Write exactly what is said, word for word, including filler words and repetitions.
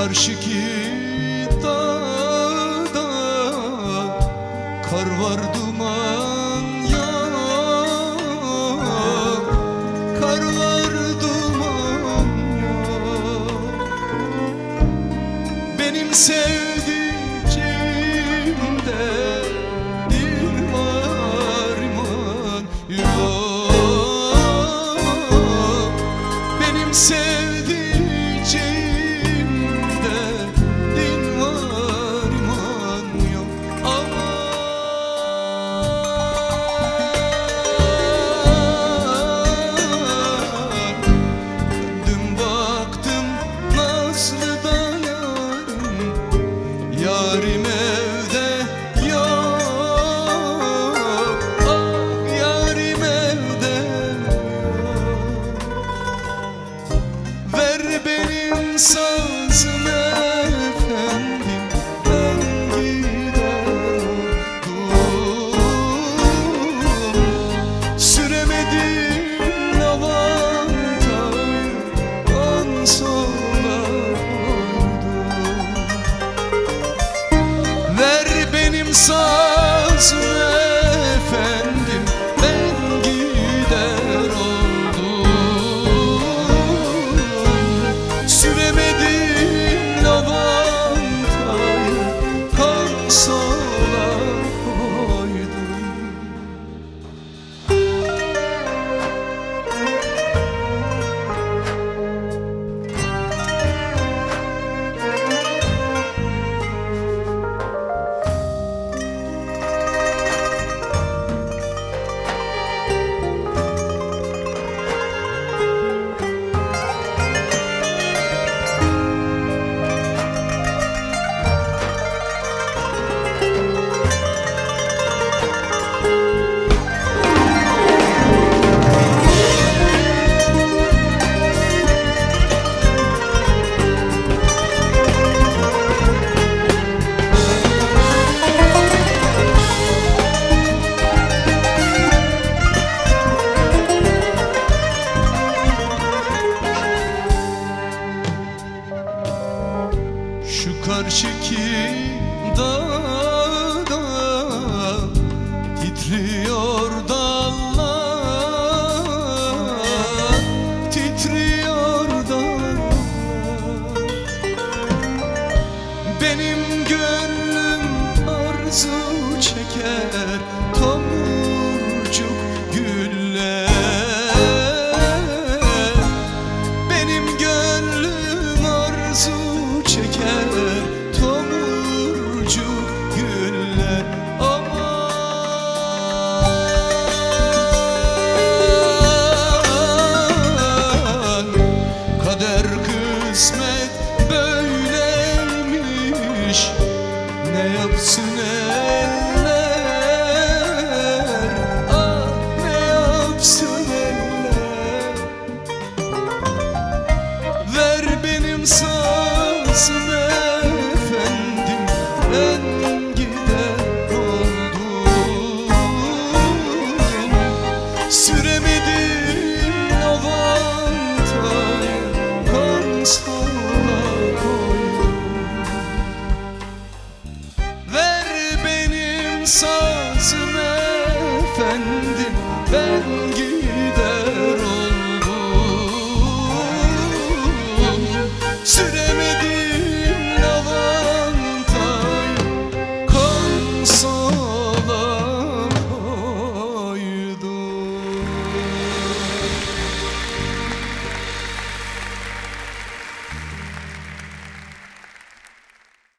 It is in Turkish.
karşıki dağda kar var, duman yok. Kar var, duman yok. Benim sevdiceğimde dil var, iman yok. Benim sevdiceğimde din var, iman yok. Aman döndüm baktım nazlı da yarim, yarim evde yok. Ah yarim evde yok. Ver benim sazım efendim, ben gider oldum. Süremedim lavantayı, konsola koydum. Ver benim sazım efendim, ben gider oldum. Süremedim lavantayı, konsola koydum. Şu karşıki dağda titriyor dallar, titriyor dallar. Benim gönlüm arzu çeker tomurcuk güller. Benim gönlüm arzu çeker tomurcuk güller. Aman kader kısmet böyleymiş, ne yapsın eller, ah ne yapsın eller. Ver benim sazım efendim, ben gider oldum. Süremedim lavantayı, konsola koydum. Ver benim sazım efendim, ben